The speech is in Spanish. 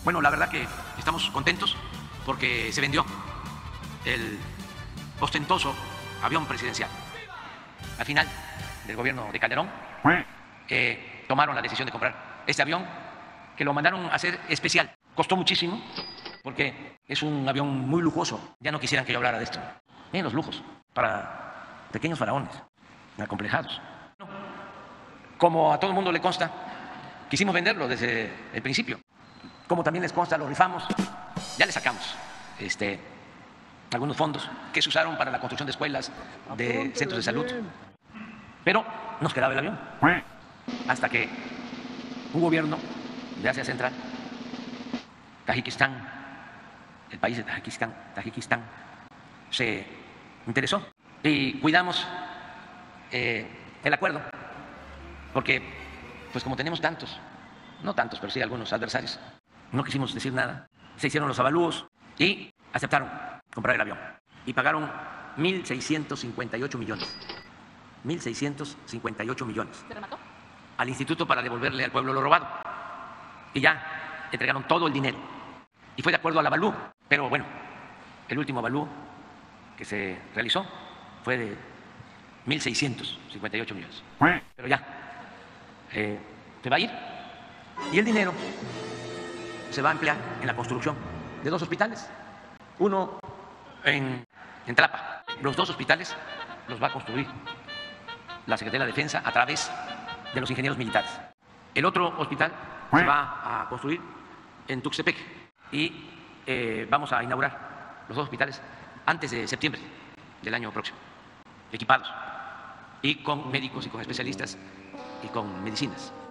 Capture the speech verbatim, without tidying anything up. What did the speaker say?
Bueno, la verdad que estamos contentos porque se vendió el ostentoso avión presidencial. Al final del gobierno de Calderón eh, tomaron la decisión de comprar este avión, que lo mandaron a hacer especial. Costó muchísimo porque es un avión muy lujoso. Ya no quisieran que yo hablara de esto. Miren los lujos para pequeños faraones, acomplejados. Como a todo el mundo le consta, quisimos venderlo desde el principio. Como también les consta, lo rifamos. Ya le sacamos este, algunos fondos que se usaron para la construcción de escuelas, de centros de salud. Pero nos quedaba el avión. Hasta que un gobierno de Asia Central, Tayikistán, el país de Tayikistán, Tayikistán se interesó y cuidamos eh, el acuerdo, porque pues como tenemos tantos, no tantos, pero sí algunos adversarios, no quisimos decir nada. Se hicieron los avalúos y aceptaron comprar el avión y pagaron mil seiscientos cincuenta y ocho millones. mil seiscientos cincuenta y ocho millones. ¿Se remató? Al instituto para devolverle al pueblo lo robado. Y ya entregaron todo el dinero. Y fue de acuerdo al avalúo. Pero bueno, el último avalúo que se realizó fue de mil seiscientos cincuenta y ocho millones. Pero ya, eh, se va a ir. Y el dinero se va a emplear en la construcción de dos hospitales. Uno en, en Tlapa. Los dos hospitales los va a construir la Secretaría de la Defensa a través de los ingenieros militares. El otro hospital se va a construir en Tuxtepec y eh, vamos a inaugurar los dos hospitales antes de septiembre del año próximo, equipados y con médicos y con especialistas y con medicinas.